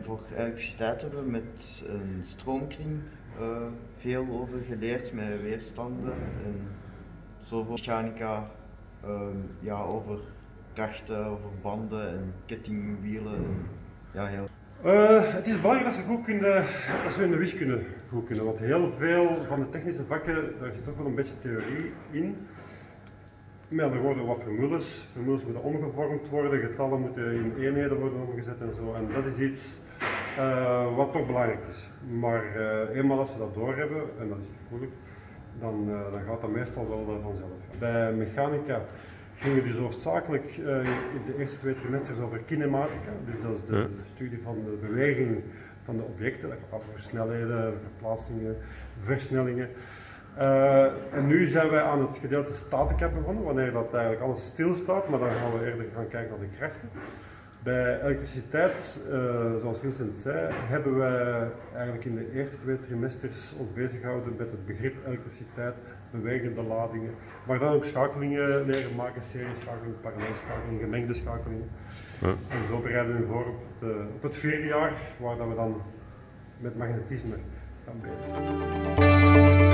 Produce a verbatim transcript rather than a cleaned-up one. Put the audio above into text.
voor elektriciteit hebben we met een stroomkring uh, veel over geleerd, met weerstanden en zoveel mechanica, uh, ja, over krachten, over banden en kettingwielen. En, ja, heel... Uh, het is belangrijk dat ze goed kunnen, dat ze hun wiskunde goed kunnen, want heel veel van de technische vakken, daar zit toch wel een beetje theorie in. Met andere woorden, wat formules. Formules moeten omgevormd worden, getallen moeten in eenheden worden omgezet en zo. En dat is iets uh, wat toch belangrijk is. Maar uh, eenmaal als ze dat doorhebben, en dat is niet moeilijk, dan, uh, dan gaat dat meestal wel uh, vanzelf. Bij mechanica gingen we dus hoofdzakelijk uh, in de eerste twee trimesters over kinematica. Dus dat is de, de studie van de beweging van de objecten. Dat gaat over snelheden, verplaatsingen, versnellingen. Uh, en nu zijn wij aan het gedeelte statica begonnen, wanneer dat eigenlijk alles stilstaat, maar dan gaan we eerder gaan kijken naar de krachten. Bij elektriciteit, uh, zoals Vincent zei, hebben wij eigenlijk in de eerste twee trimesters ons bezig gehouden met het begrip elektriciteit, bewegende ladingen, maar dan ook schakelingen leren maken, serieschakelingen, parallelschakelingen, gemengde schakelingen. Ja. En zo bereiden we voor op het, uh, op het vierde jaar, waar dat we dan met magnetisme gaan bezig zijn.